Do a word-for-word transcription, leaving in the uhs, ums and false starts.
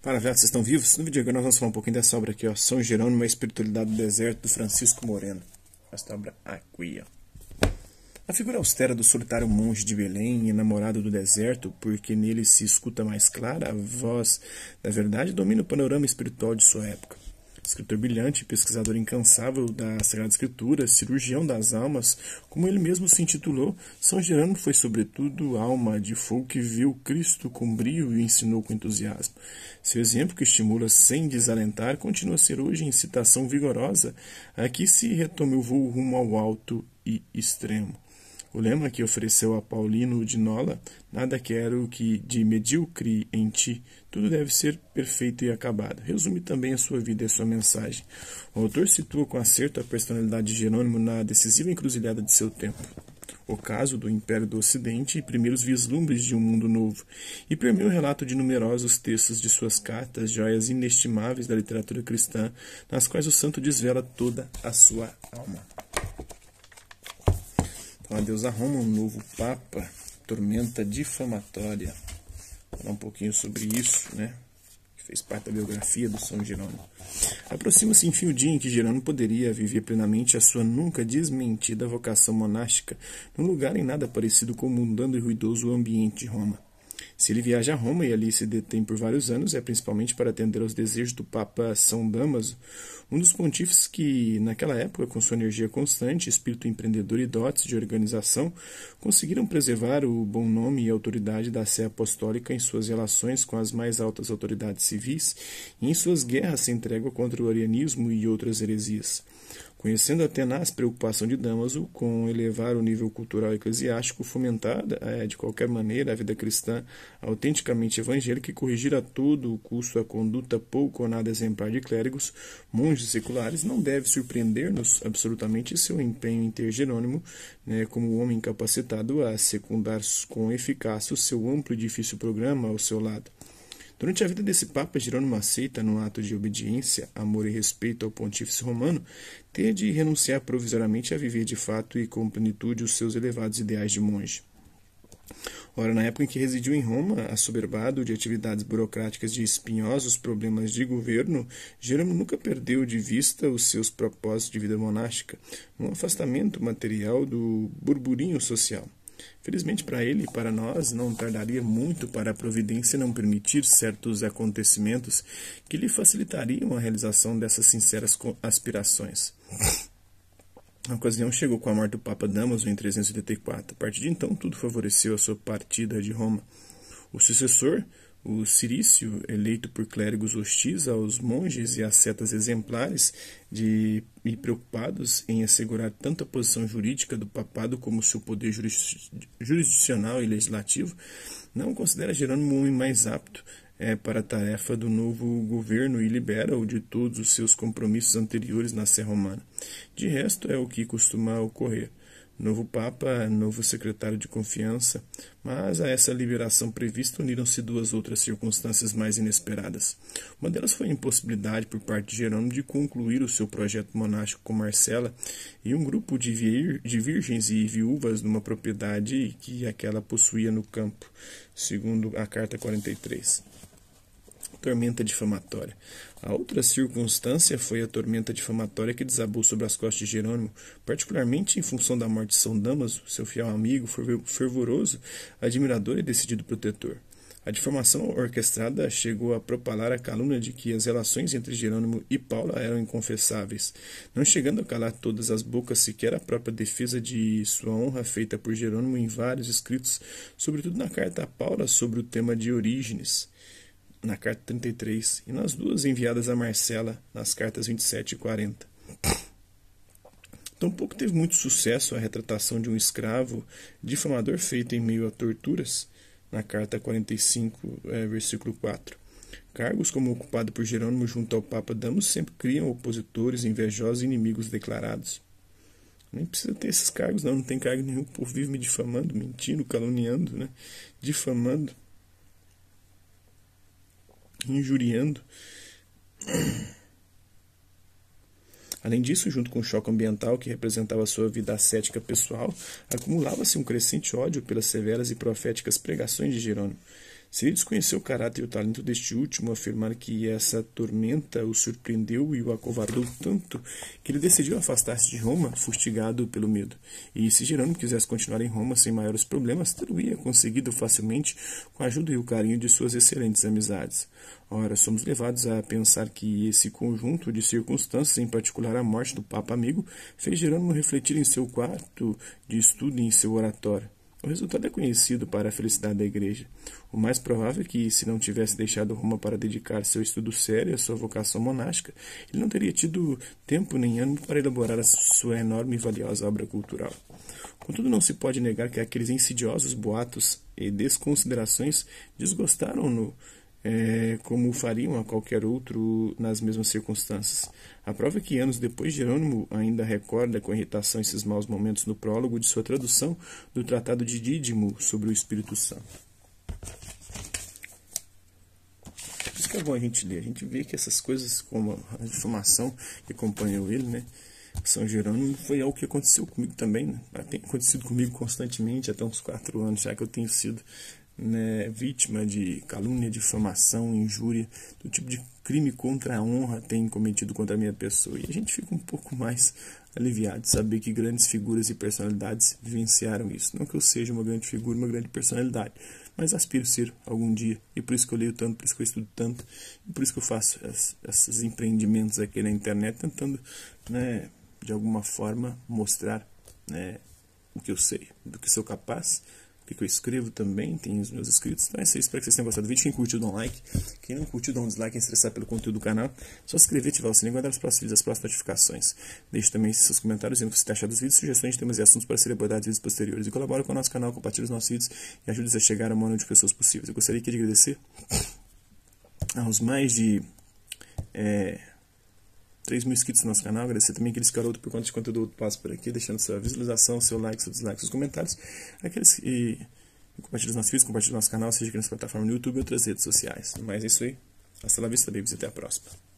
Fala, velho, vocês estão vivos? No vídeo agora nós vamos falar um pouquinho dessa obra aqui, ó. São Jerônimo, a Espiritualidade do Deserto, do Francisco Moreno. Esta obra aqui, ó. A figura austera do solitário monge de Belém, enamorado do deserto, porque nele se escuta mais clara a voz da verdade, domina o panorama espiritual de sua época. Escritor brilhante, pesquisador incansável da Sagrada Escritura, cirurgião das almas, como ele mesmo se intitulou, São Jerônimo foi sobretudo alma de fogo que viu Cristo com brio e ensinou com entusiasmo. Seu exemplo, que estimula sem desalentar, continua a ser hoje incitação vigorosa a que se retome o voo rumo ao alto e extremo. O lema que ofereceu a Paulino de Nola, nada quero que de medíocre em ti, tudo deve ser perfeito e acabado, resume também a sua vida e a sua mensagem. O autor situa com acerto a personalidade de Jerônimo na decisiva encruzilhada de seu tempo. O caso do Império do Ocidente e primeiros vislumbres de um mundo novo, e permeia o relato de numerosos textos de suas cartas, joias inestimáveis da literatura cristã, nas quais o santo desvela toda a sua alma. Adeus a Roma, um novo Papa, tormenta difamatória. Vou falar um pouquinho sobre isso, né? Que fez parte da biografia do São Jerônimo. Aproxima-se enfim o dia em que Jerônimo poderia viver plenamente a sua nunca desmentida vocação monástica, num lugar em nada parecido com o mundano e ruidoso ambiente de Roma. Se ele viaja a Roma e ali se detém por vários anos, é principalmente para atender aos desejos do Papa São Damaso, um dos pontífices que, naquela época, com sua energia constante, espírito empreendedor e dotes de organização, conseguiram preservar o bom nome e autoridade da Sé Apostólica em suas relações com as mais altas autoridades civis e em suas guerras sem trégua contra o arianismo e outras heresias. Conhecendo a tenaz preocupação de Damaso com elevar o nível cultural eclesiástico, fomentar, é, de qualquer maneira, a vida cristã autenticamente evangélica e corrigir a todo o custo a conduta pouco ou nada exemplar de clérigos, monges seculares, não deve surpreender-nos absolutamente seu empenho em ter Jerônimo, né, como homem capacitado a secundar com eficácia o seu amplo e difícil programa ao seu lado. Durante a vida desse Papa, Jerônimo aceita, num ato de obediência, amor e respeito ao pontífice romano, ter de renunciar provisoriamente a viver de fato e com plenitude os seus elevados ideais de monge. Ora, na época em que residiu em Roma, assoberbado de atividades burocráticas de espinhosos problemas de governo, Jerônimo nunca perdeu de vista os seus propósitos de vida monástica, num afastamento material do burburinho social. Felizmente para ele e para nós, não tardaria muito para a providência não permitir certos acontecimentos que lhe facilitariam a realização dessas sinceras aspirações. A ocasião chegou com a morte do Papa Damaso em trezentos e oitenta e quatro. A partir de então, tudo favoreceu a sua partida de Roma. O sucessor, o Cirício, eleito por clérigos hostis aos monges e ascetas exemplares de, e preocupados em assegurar tanto a posição jurídica do papado como o seu poder jurisdicional e legislativo, não considera Jerônimo o homem mais apto é, para a tarefa do novo governo e libera-o de todos os seus compromissos anteriores na Sé Romana. De resto, é o que costuma ocorrer. Novo Papa, novo secretário de confiança, mas a essa liberação prevista uniram-se duas outras circunstâncias mais inesperadas. Uma delas foi a impossibilidade por parte de Jerônimo de concluir o seu projeto monástico com Marcela e um grupo de, vir, de virgens e viúvas numa propriedade que aquela possuía no campo, segundo a carta quarenta e três. Tormenta difamatória. A outra circunstância foi a tormenta difamatória que desabou sobre as costas de Jerônimo, particularmente em função da morte de São Damaso, seu fiel amigo, fervoroso, admirador e decidido protetor. A difamação orquestrada chegou a propalar a calúnia de que as relações entre Jerônimo e Paula eram inconfessáveis, não chegando a calar todas as bocas sequer a própria defesa de sua honra feita por Jerônimo em vários escritos, sobretudo na carta a Paula sobre o tema de Orígenes, na carta trinta e três, e nas duas enviadas a Marcela, nas cartas vinte e sete e quarenta. Tampouco teve muito sucesso a retratação de um escravo difamador feita em meio a torturas, na carta quarenta e cinco, é, versículo quatro. Cargos como ocupado por Jerônimo junto ao Papa Damaso sempre criam opositores, invejosos e inimigos declarados. Nem precisa ter esses cargos, não, não tem cargo nenhum, o povo vive me difamando, mentindo, caluniando, né? Difamando, injuriando. Além disso, junto com o choque ambiental que representava a sua vida ascética pessoal, acumulava-se um crescente ódio pelas severas e proféticas pregações de Jerônimo. Se ele desconheceu o caráter e o talento deste último, afirmar que essa tormenta o surpreendeu e o acovardou tanto que ele decidiu afastar-se de Roma, fustigado pelo medo. E se Jerônimo quisesse continuar em Roma sem maiores problemas, teria conseguido facilmente com a ajuda e o carinho de suas excelentes amizades. Ora, somos levados a pensar que esse conjunto de circunstâncias, em particular a morte do Papa Amigo, fez Jerônimo refletir em seu quarto de estudo e em seu oratório. O resultado é conhecido para a felicidade da Igreja. O mais provável é que, se não tivesse deixado Roma para dedicar-se ao estudo sério e à sua vocação monástica, ele não teria tido tempo nem ânimo para elaborar a sua enorme e valiosa obra cultural. Contudo, não se pode negar que aqueles insidiosos boatos e desconsiderações desgostaram-no, É, como fariam a qualquer outro nas mesmas circunstâncias. A prova é que anos depois Jerônimo ainda recorda com irritação esses maus momentos no prólogo de sua tradução do Tratado de Dídimo sobre o Espírito Santo. Por isso que é bom a gente ler. A gente vê que essas coisas, como a difamação que acompanhou ele, né, São Jerônimo, foi algo que aconteceu comigo também, né? Tem acontecido comigo constantemente, até uns quatro anos já que eu tenho sido, né, vítima de calúnia, difamação, injúria, do tipo de crime contra a honra tem cometido contra a minha pessoa. E a gente fica um pouco mais aliviado de saber que grandes figuras e personalidades vivenciaram isso. Não que eu seja uma grande figura, uma grande personalidade, mas aspiro ser algum dia. E por isso que eu leio tanto, por isso que eu estudo tanto, e por isso que eu faço esses empreendimentos aqui na internet, tentando, né, de alguma forma mostrar, né, o que eu sei, do que sou capaz, o que eu escrevo também, tem os meus inscritos. Então é isso aí, espero que vocês tenham gostado do vídeo. Quem curtiu, dá um like. Quem não curtiu, dá um dislike. Quem se interessar pelo conteúdo do canal, só se inscrever, ativar o sininho e guardar os próximos vídeos, as próximas notificações. Deixe também seus comentários dizendo o que você tem achado dos vídeos, sugestões de temas e assuntos para serem abordados em vídeos posteriores. E colabore com o nosso canal, compartilhe os nossos vídeos e ajude-nos a chegar a maior número de pessoas possíveis. Eu gostaria aqui de agradecer aos mais de é, três mil inscritos no nosso canal. Agradecer também aqueles carotos por conta de conteúdo que passo por aqui, deixando sua visualização, seu like, seu dislike, seus comentários. Aqueles que compartilhem os nossos vídeos, compartilhem o nosso canal, seja aqui nessa plataforma no YouTube ou outras redes sociais. Mas é isso aí. Hasta la vista, babies, e até a próxima.